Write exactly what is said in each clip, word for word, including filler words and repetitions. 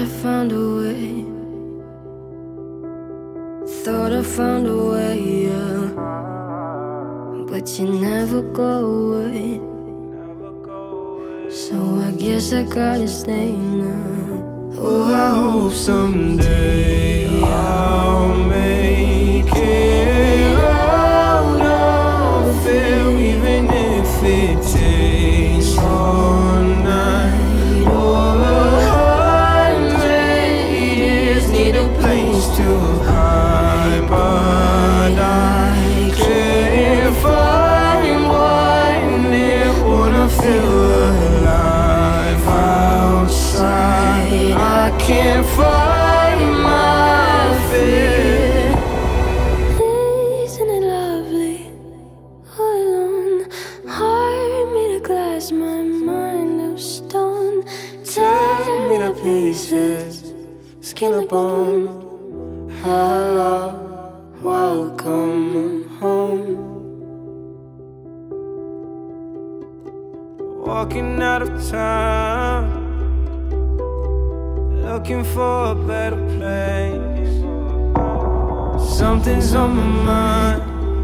I found a way. Thought I found a way, yeah. But you never go away. So I guess I gotta stay now. Oh, I hope someday I'll make it out of it, even if it takes all night or a hundred years. Need a place to hide, but I can't find one that wanna feel alive outside. I can't find my fear. Isn't it lovely? All alone, heart made of glass, my mind of stone. Tear me to pieces, skin and bone. Hello, welcome home. Walking out of town, looking for a better place. Something's on my mind,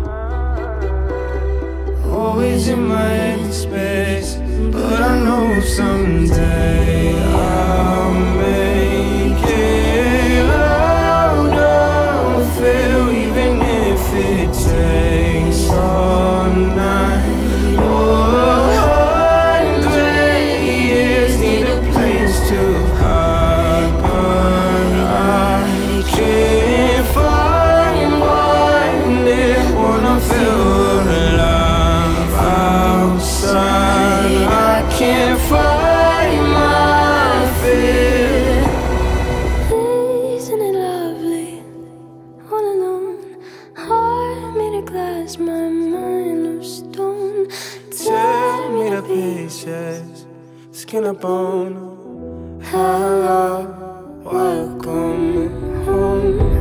always in my head space. But I know someday I'll make it out of it, even if it takes all night or a hundred years. Need a place to hide, but I can't find one that wanna feel alive outside. I can't find my fear. Isn't it lovely? All alone, heart made of glass, my mind of stone. Tear me to pieces, skin and bone. Hello, welcome home.